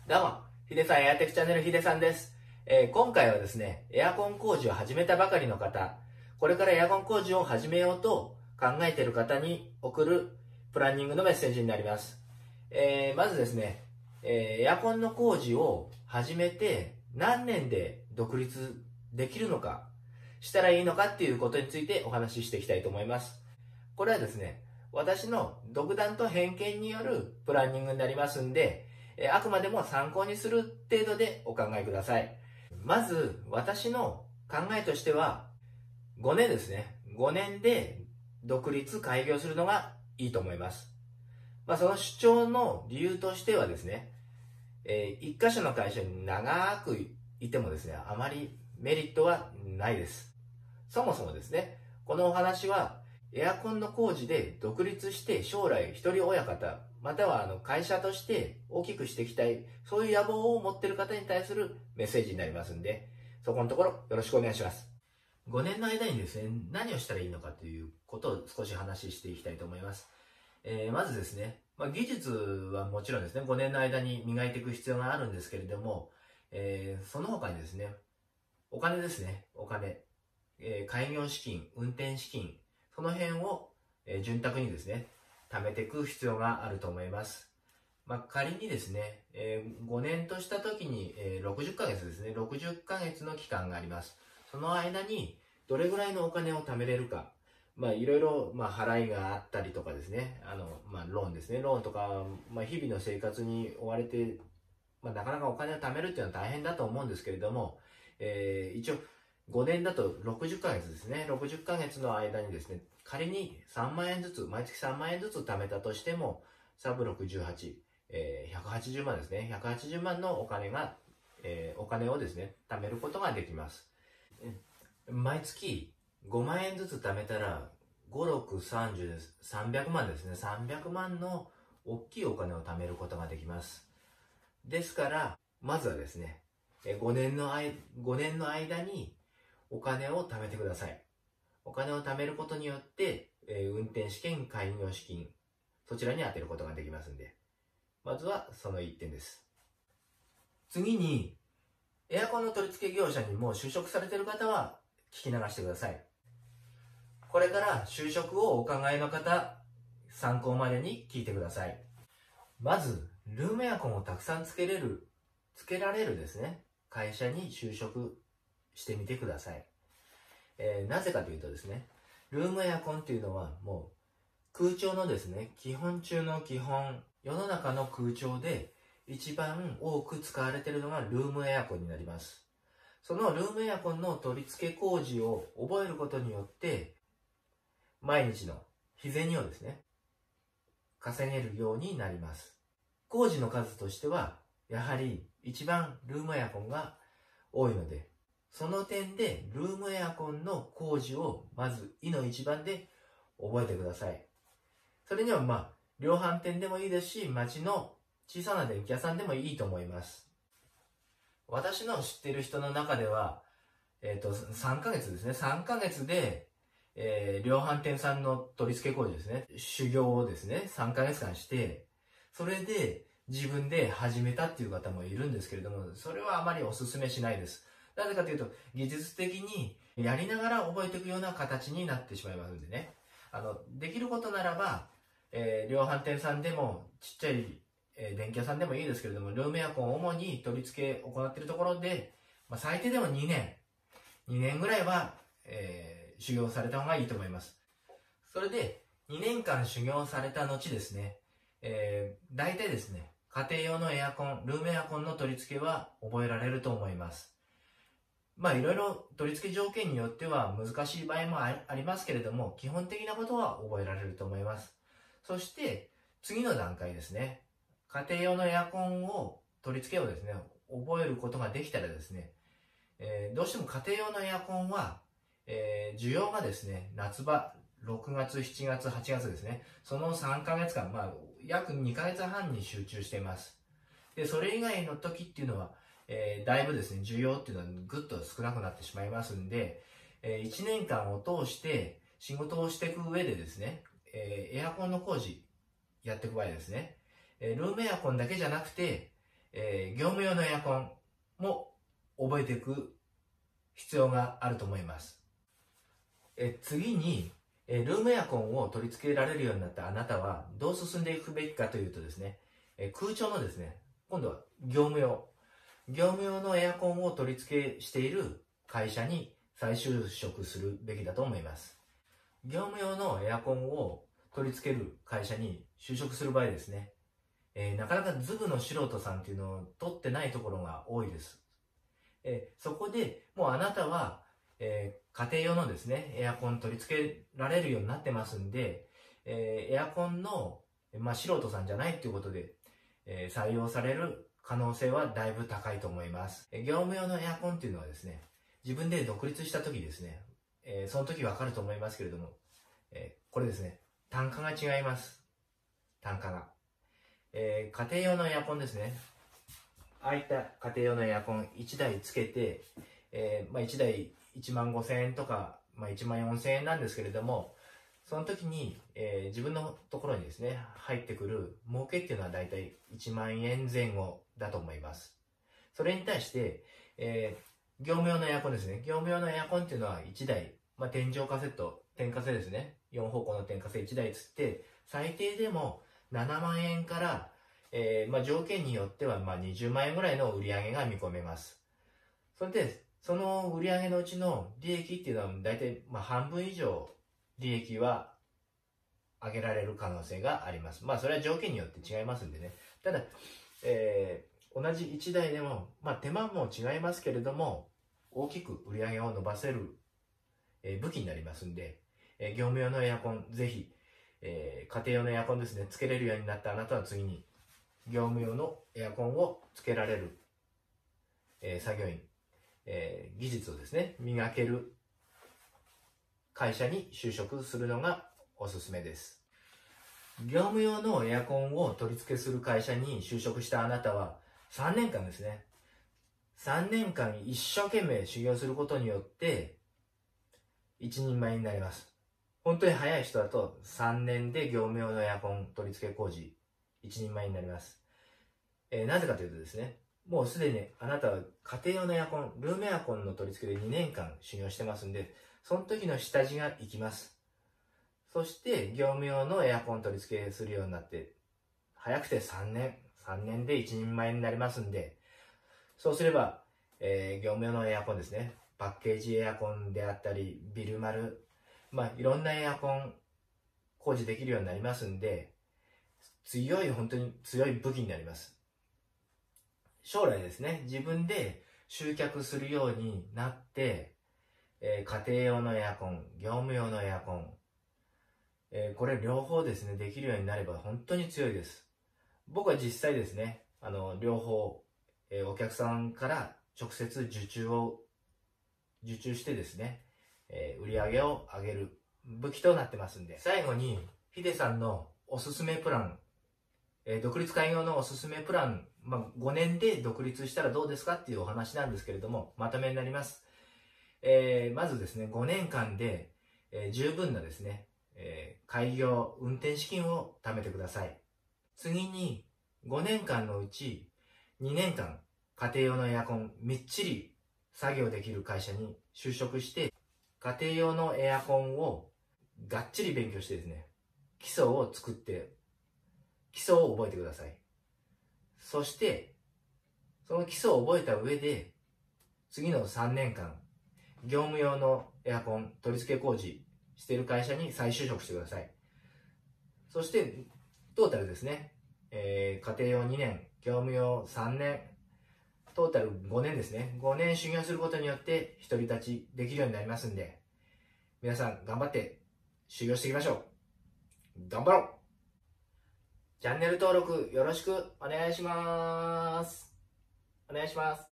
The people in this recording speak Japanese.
どうも、ヒデさんエアテクチャンネルヒデさんです。今回はですね、エアコン工事を始めたばかりの方、これからエアコン工事を始めようと考えている方に送るプランニングのメッセージになります。まずですね、エアコンの工事を始めて何年で独立できるのか、したらいいのかっていうことについてお話ししていきたいと思います。これはですね、私の独断と偏見によるプランニングになりますんで、あくまでも参考にする程度でお考えください。まず私の考えとしては5年ですね。5年で独立開業するのがいいと思います。その主張の理由としてはですね、一箇所の会社に長くいてもですね、あまりメリットはないです。そもそもですね、このお話はエアコンの工事で独立して将来一人親方、または会社として大きくしていきたい、そういう野望を持っている方に対するメッセージになりますんで、そこのところよろしくお願いします。5年の間にですね、何をしたらいいのかということを少し話していきたいと思います。まずですね、技術はもちろんですね、5年の間に磨いていく必要があるんですけれども、その他にですね、お金ですね、お金、開業資金、運転資金、その辺を潤沢にですね、貯めていく必要があると思います。仮にですね、5年とした時に60ヶ月ですね、60ヶ月の期間があります。その間にどれぐらいのお金を貯めれるか、いろいろ払いがあったりとかですね、ローンですね、ローンとか、日々の生活に追われて、なかなかお金を貯めるっていうのは大変だと思うんですけれども、一応5年だと60ヶ月ですね。60ヶ月の間にですね、仮に3万円ずつ、毎月3万円ずつ貯めたとしても、サブ68、180万ですね。180万のお金をですね、貯めることができます。毎月5万円ずつ貯めたら、5、6、30です。300万ですね。300万の大きいお金を貯めることができます。ですから、まずはですね、5年の間にお金を貯めてください。お金を貯めることによって、運転資金、開業資金、そちらに充てることができますんで、まずはその1点です。次に、エアコンの取り付け業者にもう就職されている方は聞き流してください。これから就職をお考えの方、参考までに聞いてください。まず、ルームエアコンをたくさんつけられるですね、会社に就職してみてください。なぜかというとですね、ルームエアコンっていうのはもう空調のですね、基本中の基本、世の中の空調で一番多く使われているのがルームエアコンになります。そのルームエアコンの取り付け工事を覚えることによって、毎日の日銭をですね、稼げるようになります。工事の数としては、やはり一番ルームエアコンが多いので、その点でルームエアコンの工事をまずいの一番で覚えてください。それには量販店でもいいですし、町の小さな電気屋さんでもいいと思います。私の知っている人の中では、3ヶ月ですね。3ヶ月で、量販店さんの取り付け工事ですね。修行をですね、3ヶ月間して、それで自分で始めたっていう方もいるんですけれども、それはあまりお勧めしないです。なぜかというと、技術的にやりながら覚えていくような形になってしまいますんでね。できることならば、量販店さんでも、ちっちゃい、電気屋さんでもいいですけれども、ルームエアコンを主に取り付けを行っているところで、最低でも2年ぐらいは、修行された方がいいと思います。それで、2年間修行された後ですね、大体ですね、家庭用のエアコン、ルームエアコンの取り付けは覚えられると思います。いろいろ取り付け条件によっては難しい場合もありますけれども、基本的なことは覚えられると思います。そして、次の段階ですね。家庭用のエアコンを、取り付けをですね、覚えることができたらですね、どうしても家庭用のエアコンは、需要がですね、夏場、6月、7月、8月ですね、その3ヶ月間、約2ヶ月半に集中しています。で、それ以外の時っていうのは、だいぶですね、需要っていうのはぐっと少なくなってしまいますんで、1年間を通して仕事をしていく上でですね、エアコンの工事やっていく場合ですね、ルームエアコンだけじゃなくて、 業務用のエアコンも覚えていく必要があると思います。次に、ルームエアコンを取り付けられるようになったあなたはどう進んでいくべきかというとですね、空調のですね、今度は業務用のエアコンを取り付けしている会社に再就職するべきだと思います。業務用のエアコンを取り付ける会社に就職する場合ですね、なかなかズブの素人さんっていうのを取ってないところが多いです。そこでもうあなたは、家庭用のですね、エアコン取り付けられるようになってますんで、エアコンの、素人さんじゃないっていうことで、採用される可能性はだいぶ高いと思います。業務用のエアコンっていうのはですね、自分で独立した時ですね、その時わかると思いますけれども、これですね、単価が違います。単価が。家庭用のエアコンですね。ああいった家庭用のエアコン1台つけて、1台1万5,000円とか、1万4,000円なんですけれども、その時に、自分のところにですね、入ってくる儲けっていうのはだいたい1万円前後だと思います。それに対して、業務用のエアコンですね。業務用のエアコンっていうのは1台、天井カセット、点火性ですね。4方向の点火性1台つって、最低でも7万円から、条件によっては20万円ぐらいの売り上げが見込めます。それで、その売り上げのうちの利益っていうのはだいたい半分以上利益は上げられる可能性があります。それは条件によって違いますんでね。ただ、同じ1台でも、手間も違いますけれども、大きく売り上げを伸ばせる、武器になりますんで、業務用のエアコン、ぜひ、家庭用のエアコンですね、つけれるようになったあなたは次に、業務用のエアコンをつけられる、作業員、技術をですね、磨ける会社に就職するのがおすすめです。業務用のエアコンを取り付けする会社に就職したあなたは3年間ですね。3年間一生懸命修行することによって一人前になります。本当に早い人だと3年で業務用のエアコン取り付け工事一人前になります。なぜかというとですね、もうすでにあなたは家庭用のエアコン、ルームエアコンの取り付けで2年間修行してますんで、その時の下地が生きます。そして業務用のエアコン取り付けするようになって、早くて3年で一人前になりますんで、そうすれば、業務用のエアコンですね、パッケージエアコンであったり、ビルマル、いろんなエアコン工事できるようになりますんで、本当に強い武器になります。将来ですね、自分で集客するようになって、家庭用のエアコン、業務用のエアコン、これ両方ですね、できるようになれば本当に強いです。僕は実際ですね、両方、お客さんから直接受注してですね、売り上げを上げる武器となってますんで、最後にヒデさんのおすすめプラン、独立開業のおすすめプラン、5年で独立したらどうですかっていうお話なんですけれども、まとめになります。まずですね、5年間で、十分なですね、開業運転資金を貯めてください。次に5年間のうち2年間家庭用のエアコンみっちり作業できる会社に就職して、家庭用のエアコンをがっちり勉強してですね、基礎を作って基礎を覚えてください。そしてその基礎を覚えた上で次の3年間業務用のエアコン取り付け工事している会社に再就職してください。そしてトータルですね、家庭用2年、業務用3年、トータル5年ですね。5年修行することによって独り立ちできるようになりますんで、皆さん頑張って修行していきましょう。頑張ろう。チャンネル登録よろしくお願いします。お願いします。